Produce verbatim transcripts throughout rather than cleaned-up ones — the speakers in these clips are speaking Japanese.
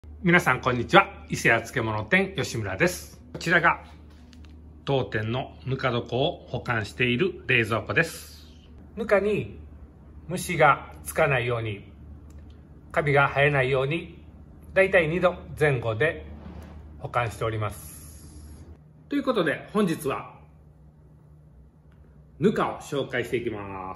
皆さんこんにちは。伊勢屋漬物店吉村です。こちらが当店のぬか床を保管している冷蔵庫です。ぬかに虫がつかないように、カビが生えないように、だいたいにどぜん後で保管しております。ということで本日はぬかを紹介していきます。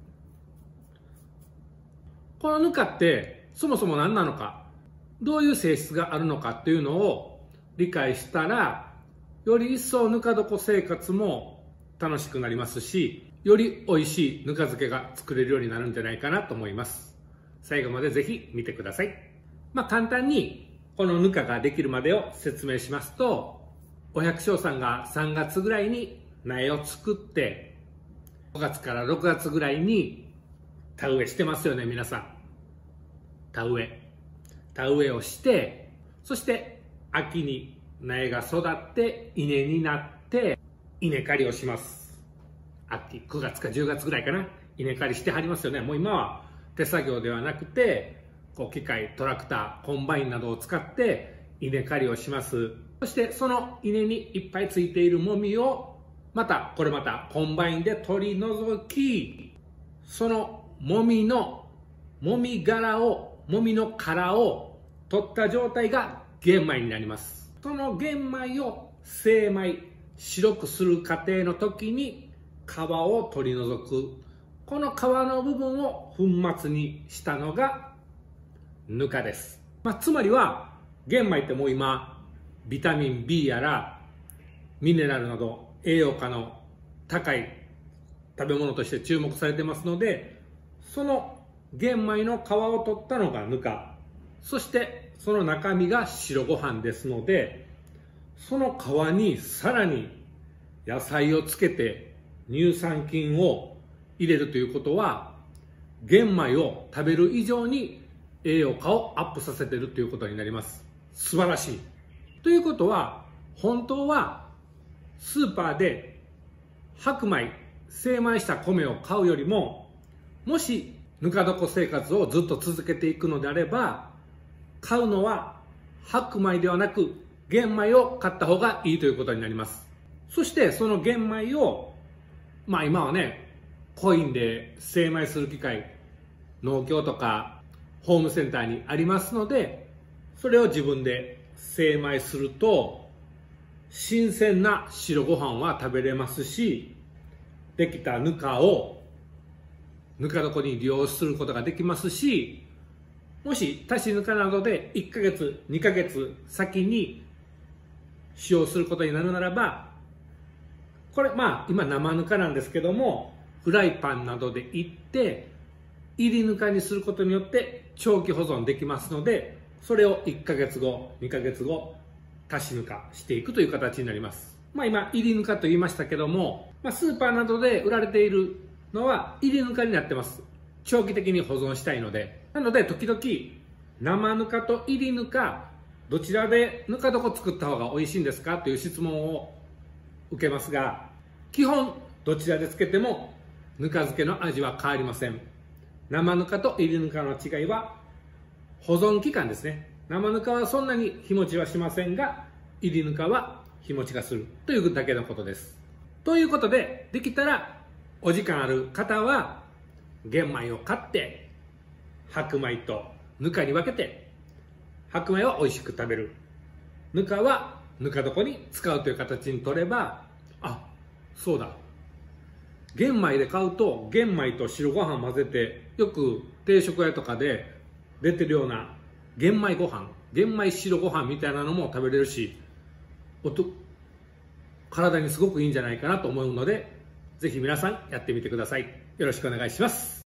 このぬかってそもそも何なのか、どういう性質があるのかっていうのを理解したら、より一層ぬか床生活も楽しくなりますし、より美味しいぬか漬けが作れるようになるんじゃないかなと思います。最後までぜひ見てください。まあ簡単にこのぬかができるまでを説明しますと、お百姓さんがさんがつぐらいに苗を作って、ごがつからろくがつぐらいに田植えしてますよね、皆さん。田植え。田植えをして、そして秋に苗が育って稲になって稲刈りをします。秋くがつかじゅうがつぐらいかな、稲刈りしてはりますよね。もう今は手作業ではなくて、こう機械、トラクター、コンバインなどを使って稲刈りをします。そしてその稲にいっぱいついているもみをまたこれまたコンバインで取り除き、そのもみのもみ殻をもみの殻を取った状態が玄米になります。その玄米を精米、白くする過程の時に皮を取り除く。この皮の部分を粉末にしたのがぬかです。まあ、つまりは玄米ってもう今ビタミン ビー やらミネラルなど栄養価の高い食べ物として注目されてますので、その玄米の皮を取ったのがぬか、そしてその中身が白ご飯ですので、その皮にさらに野菜をつけて乳酸菌を入れるということは、玄米を食べる以上に栄養価をアップさせているということになります。素晴らしい。ということは、本当はスーパーで白米、精米した米を買うよりも、もしぬか床生活をずっと続けていくのであれば、買うのは白米ではなく玄米を買った方がいいということになります。そしてその玄米を、まあ今はね、コインで精米する機械、農協とかホームセンターにありますので、それを自分で精米すると、新鮮な白ご飯は食べれますし、できたぬかをぬか床に利用することができますし、もし足しぬかなどでいっかげつ、にかげつ先に使用することになるならば、これまあ今生ぬかなんですけども、フライパンなどでいって入りぬかにすることによって長期保存できますので、それをいっかげつご、にかげつご足しぬかしていくという形になります。まあ今入りぬかと言いましたけども、まあ、スーパーなどで売られているのは入りぬかになってます。長期的に保存したいので。なので時々生ぬかと入りぬかどちらでぬか床作った方が美味しいんですかという質問を受けますが、基本どちらでつけてもぬか漬けの味は変わりません。生ぬかと入りぬかの違いは保存期間ですね。生ぬかはそんなに日持ちはしませんが、入りぬかは日持ちがするというだけのことです。ということで、できたらお時間ある方は玄米を買って白米とぬかに分けて、白米は美味しく食べる、ぬかはぬか床に使うという形に取れば、あ、そうだ、玄米で買うと玄米と白ご飯混ぜて、よく定食屋とかで出てるような玄米ご飯、玄米白ご飯みたいなのも食べれるし、おと体にすごくいいんじゃないかなと思うので、ぜひ皆さんやってみてください。よろしくお願いします。